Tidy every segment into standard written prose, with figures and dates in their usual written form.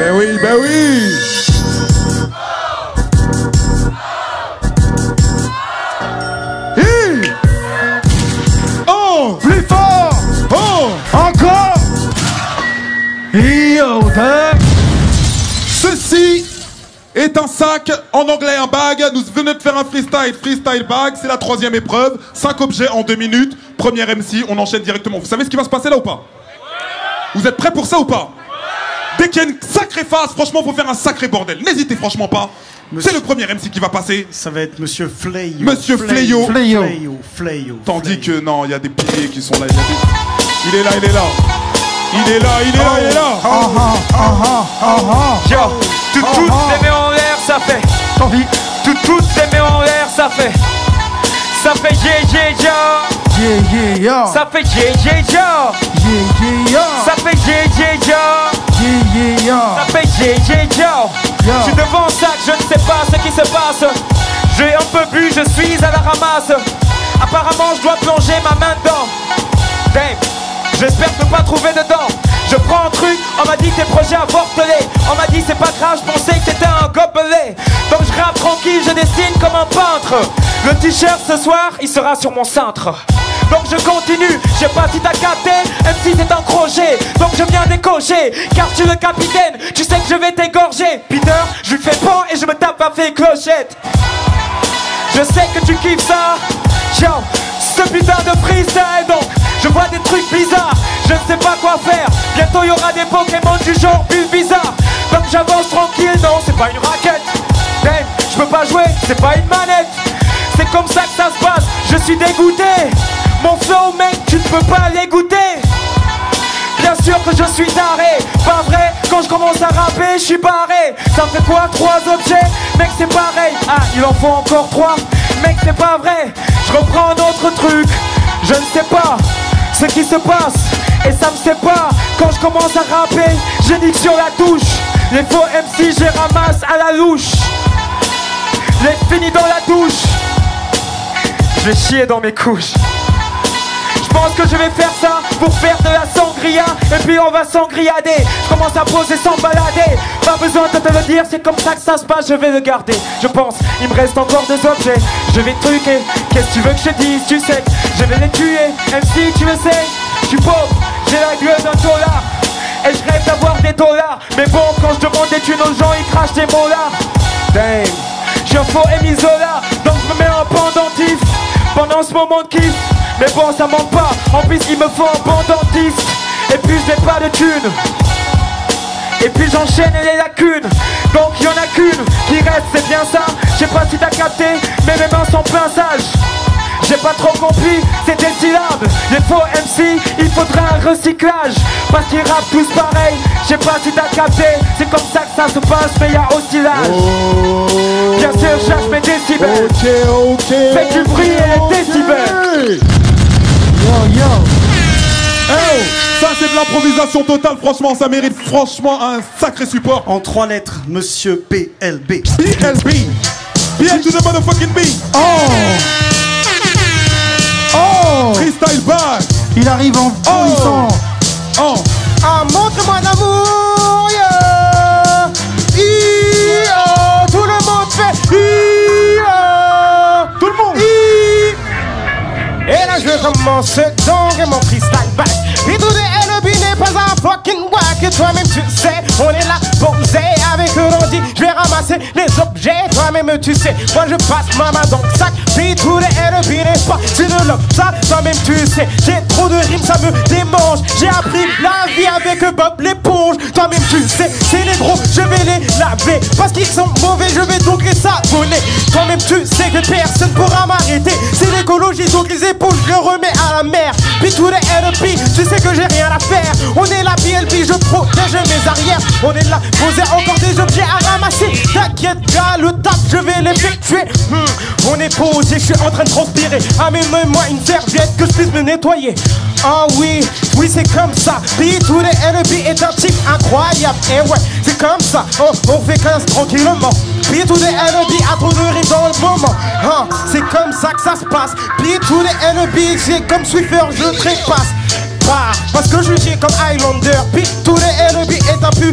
Ben oui, ben oui. Oh, plus fort. Oh, encore. Ceci est un sac, en anglais un bag. Nous venons de faire un freestyle bag, c'est la 3e épreuve. 5 objets en 2 minutes. Première MC, on enchaîne directement. Vous savez ce qui va se passer là ou pas? Vous êtes prêts pour ça ou pas? Dès qu'il y a une sacrée phase, franchement, faut faire un sacré bordel. N'hésitez franchement pas. C'est le premier MC qui va passer. Ça va être Monsieur Fléau. Monsieur Fléau. Fléau. Tandis que non, il y a des piliers qui sont là. Il est là, il est là. Il est là, il est là, il est là. Yo, toutes les mains en l'air, ça fait. Toutes les mains en l'air, ça fait. Ça fait yeah, yeah, yeah. Ça fait yeah, yeah, yeah. Ça fait yeah, yeah, yeah. Ça fait yeah, yeah, yeah. Je suis devant ça, je ne sais pas ce qui se passe. J'ai un peu bu, je suis à la ramasse. Apparemment, je dois plonger ma main dedans. Damn. J'espère ne pas trouver dedans. Je prends un truc, on m'a dit que tes projets avortelés. On m'a dit c'est pas grave, je pensais que t'étais un gobelet. Donc je rappe tranquille, je dessine comme un peintre. Le t-shirt ce soir, il sera sur mon cintre. Donc je continue, je sais pas si t'as capté, même si c'est un crochet. Donc je viens décocher, car tu es le capitaine, tu sais que je vais t'égorger. Peter, je lui fais pan et je me tape à fait clochette. Je sais que tu kiffes ça. Yo, ce putain de freestyle donc. Je vois des trucs bizarres, je ne sais pas quoi faire. Bientôt il y aura des Pokémon du genre bizarre. Donc j'avance tranquille, non c'est pas une raquette. Damn, je peux pas jouer, c'est pas une manette. C'est comme ça que ça se passe, je suis dégoûté. Mon flow mec, tu ne peux pas l'égoûter. Bien sûr que je suis taré, pas vrai, quand je commence à rapper, je suis barré. Ça me fait quoi, 3 objets? Mec c'est pareil, ah il en faut encore 3. Mec c'est pas vrai, je reprends un autre truc. Je ne sais pas ce qui se passe et ça me sépare. Quand je commence à rapper, je nique sur la touche. Les faux MC, je les ramasse à la louche. Les finis dans la douche. Je vais chier dans mes couches. Je pense que je vais faire ça pour faire de la sangria. Et puis on va sangriader. Je commence à poser sans balader. Pas besoin de te le dire, c'est comme ça que ça se passe. Je vais le garder, je pense, il me reste encore 2 objets. Je vais truquer, qu'est-ce que tu veux que je te dise? Tu sais que je vais les tuer. MC tu le sais, je suis pauvre, j'ai la gueule d'un dollar. Et je rêve d'avoir des dollars. Mais bon, quand je demande des thunes aux gens, ils crachent des mots là. Damn, j'ai un faux Emisola. Donc je me mets un pendentif pendant ce moment de kiff. Mais bon ça manque pas, en plus il me faut un bon dentiste. Et puis je n'ai pas de thunes. Et puis j'enchaîne les lacunes. Donc il y en a qu'une qui reste, c'est bien ça. Je sais pas si t'as capté, mais mes mains sont plein sages. J'ai pas trop compris, c'est des syllabes. Les faux MC, il faudrait un recyclage. Parce qu'ils rappent tous pareil. Je sais pas si t'as capté, c'est comme ça que ça se passe. Mais y'a aussi l'âge. Bien sûr, je cherche mes décibels. Fais du bruit et les décibels. Yo. Oh, ça c'est de l'improvisation totale, franchement ça mérite franchement un sacré support. En 3 lettres, Monsieur PLB. PLB. PL to the motherfucking B. Oh. Freestyle bag. Il arrive en polissant. Ah, montre-moi l'amour, yeah. Tout le monde fait tout le monde. Et là je commence donc mon freestyle back. Et tout de LB n'est pas un fucking wack. Et toi-même tu sais, on est là posé avec l'ordi. Je vais ramasser les objets, toi-même tu sais. Moi je passe ma main dans le sac. Puis tout les LB n'est pas, c'est de l'homme. Ça, toi-même tu sais. J'ai trop de rimes, ça me démange. J'ai appris la vie avec Bob l'éponge. Toi-même tu sais, c'est les gros, je vais les laver. Parce qu'ils sont mauvais, je vais donc les savonner. Toi-même tu sais que personne pourra m'arrêter. C'est l'écologie, donc les épaules, je les remets à la mer. Puis tous les LP, tu sais que j'ai rien à faire. On est là, PLB, je protège mes arrières. On est là, poser encore des objets à ramasser. T'inquiète, gars, le taf, je vais l'effectuer. On est posé, je suis en train de transpirer. Amène-moi une serviette que je puisse me nettoyer. Ah oui, c'est comme ça. Puis tous les LB est un type incroyable. Et ouais, c'est comme ça. On fait 15 tranquillement. Puis tous les LB a trop de rimes dans le moment. C'est comme ça que ça se passe. Puis tous les LB, c'est comme Swiffer, je trépasse. Parce que je suis comme Highlander. Puis tous les LB est un putain de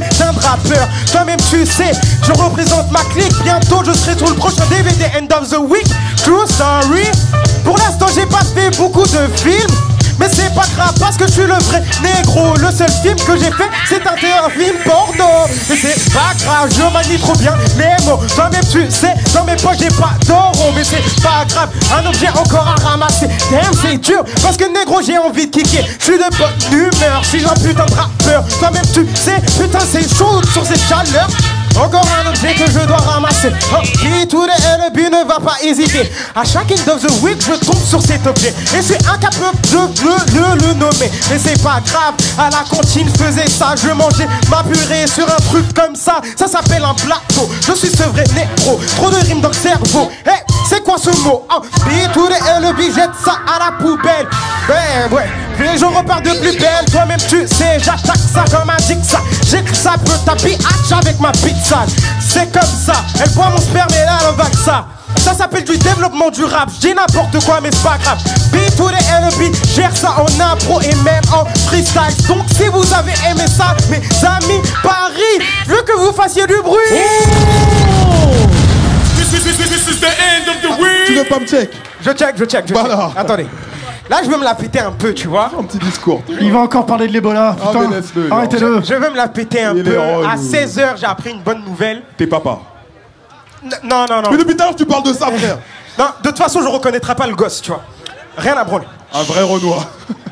rappeur. Toi-même tu sais, je représente ma clique. Bientôt je serai sur le prochain DVD End of the Week. True story. Pour l'instant j'ai pas fait beaucoup de films, mais c'est pas grave parce que je suis le vrai négro. Le seul film que j'ai fait c'est un film porno. Et c'est pas grave, je manie trop bien les mots. Toi-même tu sais, dans mes poches j'ai pas d'euros. Mais c'est pas grave, un objet encore à ramasser. Damn c'est dur, parce que négro j'ai envie de kicker. Je suis de bonne humeur, je suis un putain de rappeur. Toi-même tu sais, putain c'est chaud sur cette chaleur. Encore un objet que je dois ramasser. Oh, qui tout le but ne va pas hésiter. À chaque end of the week, je tombe sur cet objet. Et c'est incapable de le nommer. Mais c'est pas grave, à la cantine, je faisais ça. Je mangeais ma purée sur un truc comme ça. Ça s'appelle un plateau. Je suis ce vrai négro. Trop de rimes dans le cerveau. Hey, c'est quoi ce mot? Oh, B to the L, jette ça à la poubelle. Ben ouais, puis je repars de plus belle. Toi-même tu sais, j'attaque ça comme un Dixon. J'écris ça peu tapis avec ma pizza. C'est comme ça, elle boit mon sperme et là elle va que ça. Ça s'appelle du développement durable. Je dis n'importe quoi mais c'est pas grave. B to the LB, gère ça en impro et même en freestyle. Donc si vous avez aimé ça, mes amis, Paris, je veux que vous fassiez du bruit. Oh, This is the end of the week. tu veux pas me check? Je check. Voilà. Attendez. Là je veux me la péter un peu, tu vois. Un petit discours. Il va encore parler de l'Ebola. Ah, Putain, mais laisse-le, arrêtez-le. Je veux me la péter un Il est peu. relou. À 16h j'ai appris une bonne nouvelle. T'es papa. Non. Mais depuis tout à l'heure, tu parles de ça, frère. Non, de toute façon je reconnaîtrai pas le gosse, tu vois. Rien à branler. Un vrai Renoir.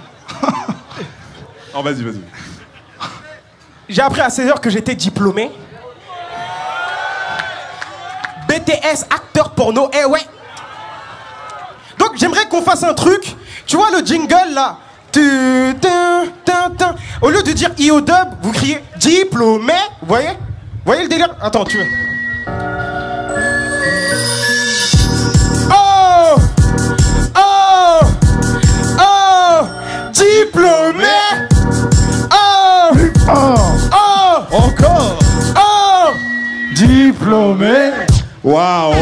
Non, vas-y. J'ai appris à 16h que j'étais diplômé. BTS, acteur porno, eh ouais. Donc j'aimerais qu'on fasse un truc. Tu vois le jingle là. Au lieu de dire IO dub, vous criez diplômé. Vous voyez le délire? Attends, tu veux. Diplômé. Encore. Diplômé. Waouh.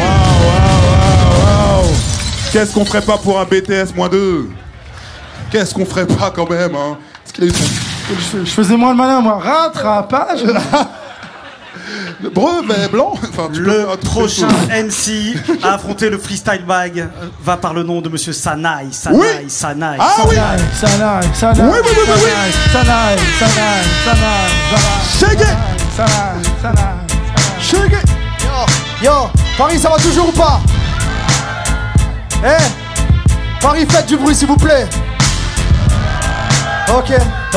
Qu'est-ce qu'on ferait pas pour un BTS-2? Qu'est-ce qu'on ferait pas quand même, hein? Est-ce qu'il a eu son... Je faisais moins le malin, moi. Rattrapage. brevet blanc? Enfin, Le prochain MC à affronter le freestyle bag va par le nom de monsieur Sanaï. Oui. Sanaï. Ah oui. Sanaï. Oui. Sanaï. Shake it. Yo, Paris, ça va toujours ou pas? Paris, faites du bruit s'il vous plaît. Ok.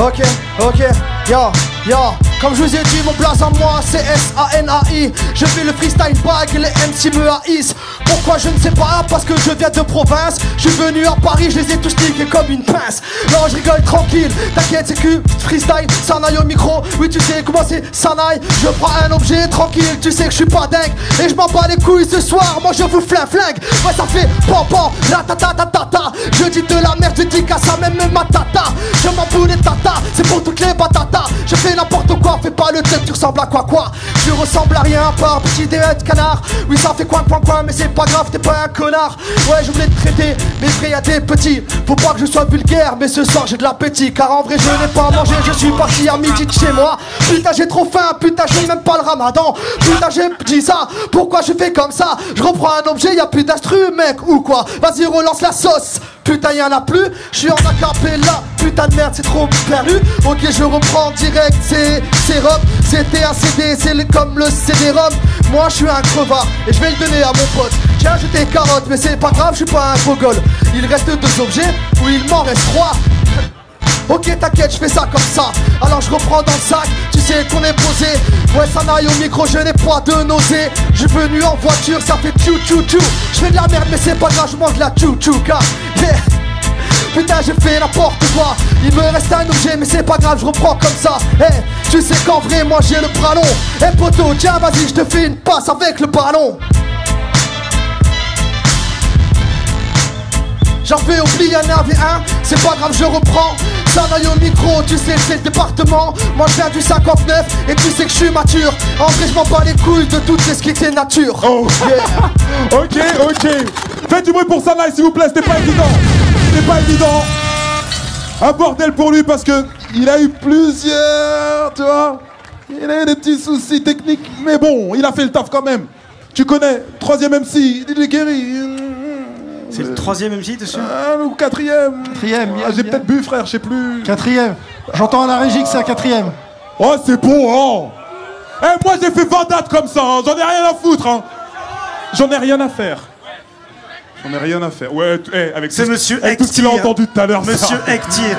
Yo, comme je vous ai dit, mon blaze à moi c'est S-A-N-A-I. Je fais le freestyle bag et les MC me haïssent. Pourquoi je ne sais pas, parce que je viens de province. Je suis venu à Paris, je les ai tous niqués comme une pince. Non, je rigole tranquille, t'inquiète, c'est que freestyle, Sanaï au micro. Oui, tu sais comment c'est Sanaï. Je prends un objet tranquille, tu sais que je suis pas dingue. Et je m'en bats les couilles ce soir, moi je vous flingue. Ouais, ça fait pam, la ta. Je dis de la merde, je dis qu'à ça même ma tata. Je m'en fous des tata, c'est pour toutes les batatas. Je fais n'importe quoi, fais pas le tête, tu ressembles à quoi. Tu ressembles à rien à part petit déhet de canard. Oui, ça fait coin, mais c'est pas grave, t'es pas un connard. Ouais, je voulais te traiter, mais vrai y'a des petits. Faut pas que je sois vulgaire, mais ce soir j'ai de l'appétit. Car en vrai je n'ai pas mangé, je suis parti à midi de chez moi. Putain j'ai trop faim, putain j'ai même pas le ramadan. Putain j'ai dit ça, pourquoi je fais comme ça? Je reprends un objet, y'a plus d'instru mec ou quoi? Vas-y relance la sauce. Putain y'en a plus, je suis en acapella. Putain de merde c'est trop perdu. Ok je reprends direct, c'est rock. C'était un CD, c'est comme le CD-ROM. Moi je suis un crevard et je vais le donner à mon pote. Tiens j'ai des carottes mais c'est pas grave, je suis pas un gogol. Il reste 2 objets, ou il m'en reste 3. Ok t'inquiète je fais ça comme ça. Alors je reprends dans le sac, tu sais qu'on est posé. Ouais Sanaï au micro, je n'ai pas de nausée. Je suis venu en voiture, ça fait tchou. Je fais de la merde mais c'est pas grave, je mange de la tchou-tchouka. Yeah. Putain j'ai fait n'importe quoi. Il me reste un objet mais c'est pas grave, je reprends comme ça. Tu sais qu'en vrai moi j'ai le bras long. Poto tiens vas-y je te fais une passe avec le ballon. J'en fais oublier un AV1, c'est pas grave je reprends. Sanaï au micro, tu sais c'est le département. Moi je viens du 59 et tu sais que je suis mature. En vrai je m'en bats les couilles de toutes les skis nature. Oh yeah. Ok. Faites du bruit pour Sanaï s'il vous plaît, c'était pas évident. Un bordel pour lui parce que il a eu plusieurs, tu vois. Il a eu des petits soucis techniques, mais bon, il a fait le taf quand même. Tu connais, 3e MC, DJ Kerry. C'est le 3e MC dessus? Ou 4e. 4e, J'ai peut-être bu, frère, je sais plus. 4e. J'entends à la régie que c'est à 4e. Oh, c'est bon, hein. Eh, moi, j'ai fait 20 dates comme ça, hein. J'en ai rien à foutre, hein. J'en ai rien à faire. J'en ai rien à faire. Ouais, avec c'est monsieur avec tout ce qu'il a entendu tout à l'heure. Monsieur Ektir.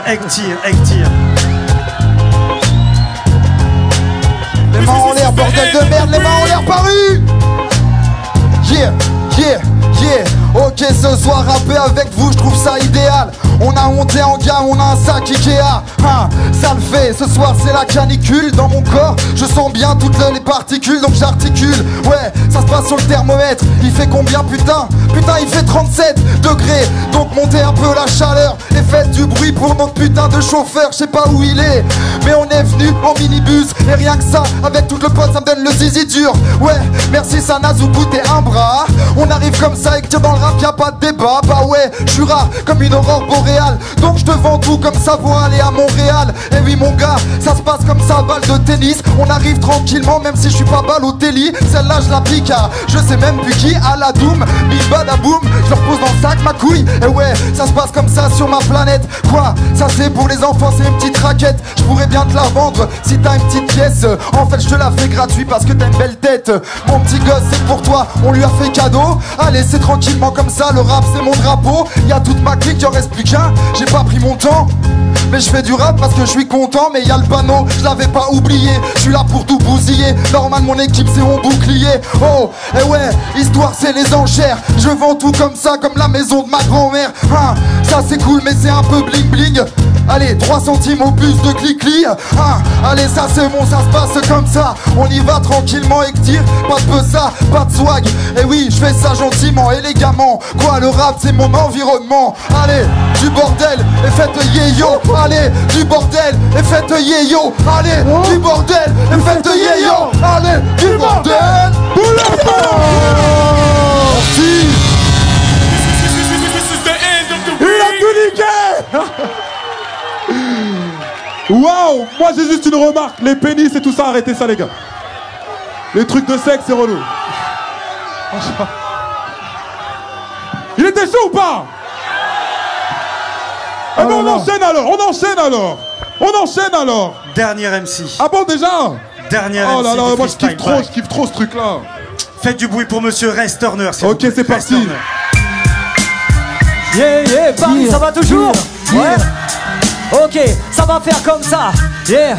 Les mains en l'air, bordel de merde, les mains en l'air, Paris. Yeah. Ok, ce soir rapper avec vous, je trouve ça idéal. On a monté en gamme, on a un sac Ikea. Ça le fait, ce soir c'est la canicule. Dans mon corps, je sens bien toutes les particules, donc j'articule. Ouais, ça se passe sur le thermomètre. Il fait combien, putain, il fait 37 degrés. Donc montez un peu la chaleur et faites du bruit pour notre putain de chauffeur. Je sais pas où il est, mais on est venu en minibus. Et rien que ça, avec tout le pote, ça me donne le zizi dur. Ouais, merci Sanazuku, t'es un bras. On arrive comme ça et que dans le rap y'a pas de débat. Bah ouais, je suis rare comme une aurore boréale. Donc je te vends tout comme ça pour aller à Montréal. Et oui mon gars, ça se passe comme ça, balle de tennis. On arrive tranquillement même si je suis pas balle au télé. Celle-là je la pique à, je sais même plus qui. À la doom, big badaboum. Je leur pose dans le sac ma couille. Et ouais, ça se passe comme ça sur ma planète. Quoi, ça c'est pour les enfants, c'est une petite raquette. Je pourrais bien te la vendre si t'as une petite pièce. En fait je te la fais gratuit parce que t'as une belle tête. Mon petit gosse c'est pour toi, on lui a fait cadeau. Allez c'est tranquillement comme ça, le rap c'est mon drapeau. Y'a toute ma clique, y'en reste plus qu'un. J'ai pas pris mon temps, mais je fais du rap parce que je suis content. Mais y'a le panneau, je l'avais pas oublié. Je suis là pour tout bousiller. Normal mon équipe c'est mon bouclier. Oh, et ouais, histoire c'est les enchères. Je vends tout comme ça, comme la maison de ma grand-mère. Ça c'est cool mais c'est un peu bling bling. Allez, 3 centimes au bus de Clicli. Allez, ça c'est bon, ça se passe comme ça. On y va tranquillement et tire. Pas de peu ça, pas de swag. Et oui, je fais ça gentiment, élégamment. Quoi, le rap c'est mon environnement. Allez, du bordel et faites yéyo. Allez, du bordel et faites yéyo. Allez, du bordel et faites yéyo. Allez, du bordel. Merci. Il a tout niqué. Waouh, moi j'ai juste une remarque, les pénis et tout ça, arrêtez ça les gars. Les trucs de sexe c'est relou. Il était chaud ou pas? Eh ben on enchaîne alors. Dernier MC. Ah bon déjà? Dernier Oh MC. là là, du moi freestyle je kiffe trop ce truc là. Faites du bruit pour monsieur Rest Turner. Ok c'est parti. Yeah, Paris, ça va toujours? Ouais. Ok, ça va faire comme ça. Yeah.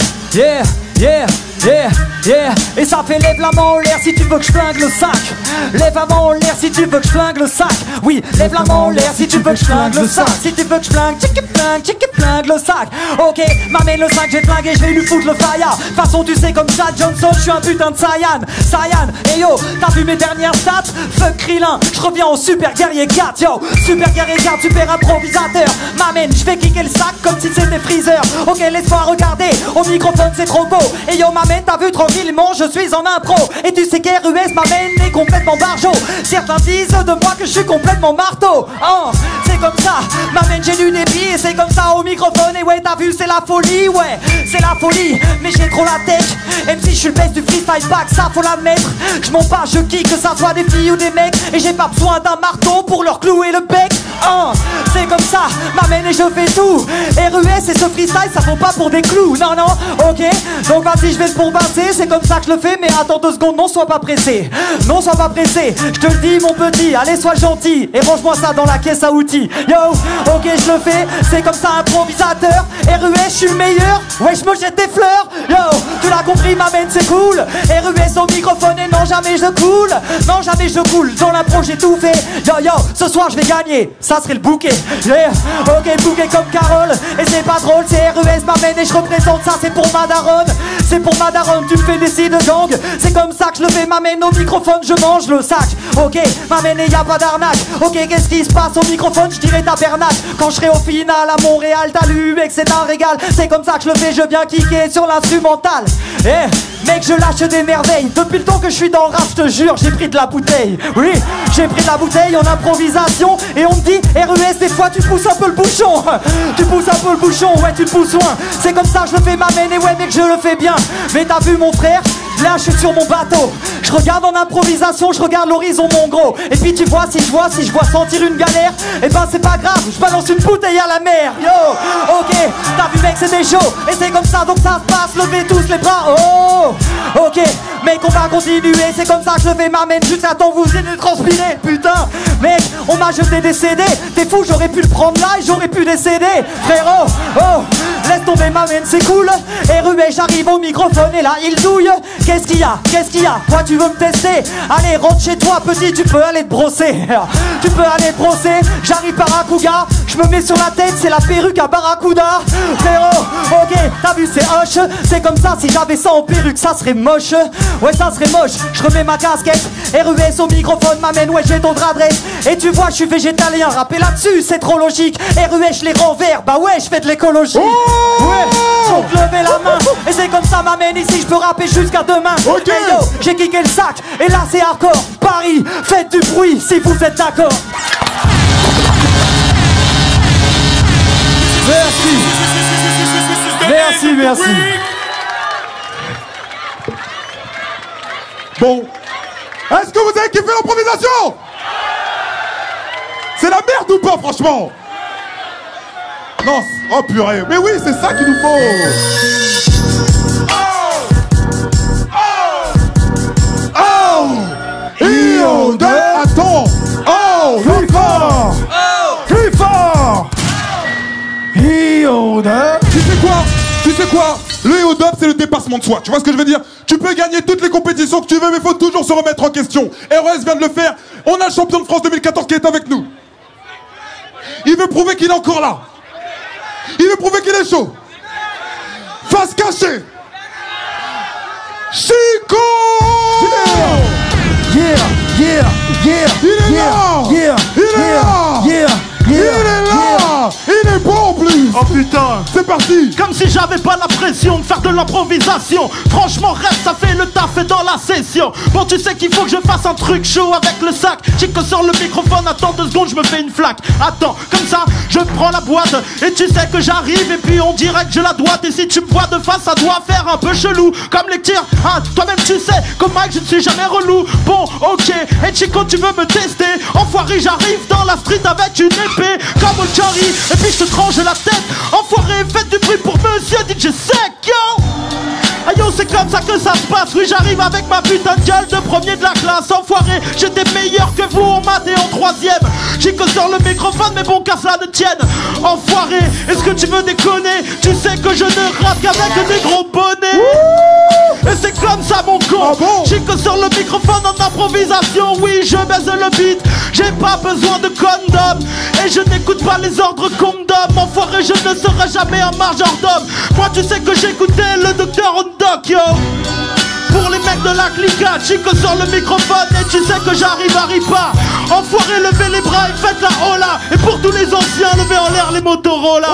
Et ça fait lève la main en l'air si tu veux que je flingue le sac. Lève la main en l'air si tu veux que je flingue le sac. Oui, lève la main en l'air si tu veux que je flingue le sac. Si tu veux que je flingue, flingue le sac. Ok, m'amène le sac, j'ai flingué, je vais lui foutre le fire. De toute façon, tu sais comme Chad Johnson, je suis un putain de Saiyan. Et yo, t'as vu mes dernières stats? Fuck Krillin, je reviens au Super Guerrier 4. Yo, Super Guerrier 4, super improvisateur. M'amène, je fais kicker le sac comme si c'était Freezer. Ok, laisse-moi regarder, au microphone c'est trop beau. Et yo, m'amène, t'as vu tranquillement, je suis en impro. Et tu sais qu'RUS m'amène est complètement barjo. Certains disent de moi que je suis complètement marteau. Oh, c'est comme ça, m'amène, j'ai lu des billes et c'est comme ça au microphone. Et ouais, t'as vu, c'est la folie, ouais, c'est la folie. Mais j'ai trop la tech, même si je suis le best du freestyle back, ça faut l'admettre. Je m'en bats, je kick, que ça soit des filles ou des mecs. Et j'ai pas besoin d'un marteau pour leur clouer le bec. Oh, c'est comme ça, m'amène et je fais tout. RUS et ce freestyle, ça vaut pas pour des clous. Non, ok, donc vas-y, je vais le bombasser. C'est comme ça que je le fais, mais attends 2 secondes, non, sois pas pressé. Non, sois pas pressé, je te le dis, mon petit. Allez, sois gentil et range-moi ça dans la caisse à outils. Yo, ok, je le fais, c'est comme ça, improvisateur. RUS, je suis le meilleur. Ouais, je me jette des fleurs. Yo, tu l'as compris, m'amène, c'est cool. RUS au microphone et non, jamais je coule. Non, jamais je coule. Dans l'impro, j'ai tout fait. Yo, ce soir, je vais gagner. Ça serait le bouquet. Yeah, ok, bouquet comme Carole. Et c'est pas drôle, c'est RUS, m'amène et je représente ça, c'est pour ma daronne. C'est pour ma daronne, tu me fais des signes de gang. C'est comme ça que je le fais, m'amène au microphone, je mange le sac. Ok, m'amène et y'a pas d'arnaque. Ok, qu'est-ce qui se passe au microphone, je dirais tabernacle. Quand je serai au final à Montréal, t'as lu que c'est un régal. C'est comme ça que je le fais, je viens kicker sur l'instrumental. Eh, mec, je lâche des merveilles. Depuis le temps que je suis dans le rap, je te jure, j'ai pris de la bouteille. Oui, j'ai pris de la bouteille en improvisation. Et on me dit, RUS, des fois tu pousses un peu le bouchon. Tu pousses un peu le bouchon, ouais, tu le pousses loin. C'est comme ça que je le fais, m'amène et ouais, mec, je le fais bien. Mais t'as vu mon frère? Là je suis sur mon bateau. Je regarde en improvisation, je regarde l'horizon mon gros. Et puis tu vois, si je vois sentir une galère, et ben c'est pas grave, je balance une bouteille à la mer. Yo, ok, t'as vu mec c'était chaud. Et c'est comme ça donc ça se passe, levez tous les bras. Oh, ok, mec on va continuer. C'est comme ça que je vais m'amène jusqu'à temps vous allez transpirer. Putain, mec, on m'a jeté des CD. T'es fou, j'aurais pu le prendre là et j'aurais pu décéder. Frérot, oh, laisse tomber m'amène, c'est cool. Et Ruet, j'arrive au microphone et là il douille. Qu'est-ce qu'il y a? Qu'est-ce qu'il y a? Quoi tu veux me tester? Allez rentre chez toi petit, tu peux aller te brosser. Tu peux aller te brosser. J'arrive par Akuga, je me mets sur la tête, c'est la perruque à Barracuda. Frérot, ok, t'as vu c'est hoche. C'est comme ça, si j'avais ça en perruque ça serait moche. Ouais ça serait moche, je remets ma casquette. RUS au microphone m'amène, ouais j'ai ton adresse. Et tu vois je suis végétalien, rapper là-dessus c'est trop logique. RUS je les renverse, bah ouais je fais de l'écologie. Ouais, donc levez la main. Et c'est comme ça m'amène ici, je peux rapper jusqu'à demain. Ok. Hey yo, j'ai kické le sac, et là c'est hardcore. Paris, faites du bruit si vous êtes d'accord. Merci, merci. Bon. Est-ce que vous avez kiffé l'improvisation? C'est la merde ou pas, franchement? Non, oh purée. Mais oui, c'est ça qu'il nous faut. Attends. Oh, plus fort. Plus fort. Tu sais quoi? Le EODOP c'est le dépassement de soi. Tu vois ce que je veux dire? Tu peux gagner toutes les compétitions que tu veux, mais faut toujours se remettre en question. RES vient de le faire. On a le champion de France 2014 qui est avec nous. Il veut prouver qu'il est encore là. Il veut prouver qu'il est chaud. Face cachée. Chico! Yeah, yeah, yeah, Il est là! Il est là! Il est là! Il est bon en plus! Oh putain. C'est parti! Comme si j'avais pas la pression de faire de l'improvisation. Franchement reste, ça fait le taf et dans la session. Bon tu sais qu'il faut que je fasse un truc chaud avec le sac. Chico sur le microphone, attends 2 secondes, je me fais une flaque. Attends, comme ça, je prends la boîte. Et tu sais que j'arrive et puis on dirait que je la doite. Et si tu me vois de face, ça doit faire un peu chelou. Comme les tirs, hein, toi-même tu sais qu'au mic je ne suis jamais relou. Bon ok, et Chico tu veux me tester? Enfoiré j'arrive dans la street avec une épée comme au Curry. Et puis je te tranche la tête. Enfoiré, faites du bruit pour monsieur DJ Sec, yo! Ah yo, c'est comme ça que ça se passe. Oui, j'arrive avec ma putain de gueule de premier de la classe. Enfoiré, j'étais meilleur que vous en maths et en 3ème. Chico sur le microphone, mais bon, qu'à cela ne tienne. Enfoiré, est-ce que tu veux déconner? Tu sais que je ne rate qu'avec des gros bonnets. Et c'est comme ça, mon con. Ah bon? Chico sur le microphone en improvisation. Oui, je baise le beat. J'ai pas besoin de condom. Et je n'écoute pas les ordres condom. Enfoiré, je ne serai jamais un majordome. Moi, tu sais que j'écoutais le docteur Hondoc, yo. Pour les mecs de la clica, Chico sur le microphone. Et tu sais que j'arrive à Ripa. Enfoiré, levez les bras et faites la hola. Et pour tous les anciens, levez en l'air les Motorola.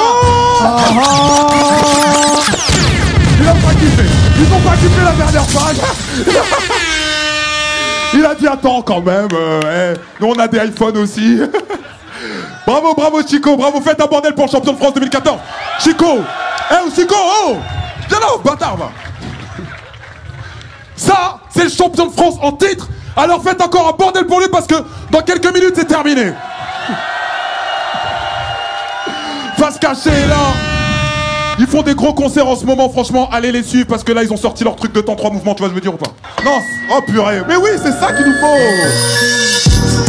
Il a pas kiffé. Ils ont pas kiffé la dernière page. Il a dit attends quand même. Nous on a des iPhones aussi. Bravo, bravo Chico, bravo, faites un bordel pour le champion de France 2014. Chico, Chico, oh, viens là, bâtard, va. Ça, c'est le champion de France en titre. Alors faites encore un bordel pour lui parce que dans quelques minutes c'est terminé. Face cachée là. Ils font des gros concerts en ce moment, franchement, allez les suivre parce que là ils ont sorti leur truc de temps 3 mouvements, tu vois je veux dire ou pas? Non, oh purée, mais oui c'est ça qu'il nous faut.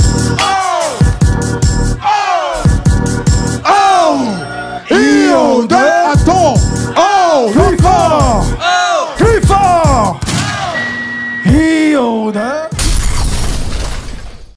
Attends. Oh, plus fort. Plus fort.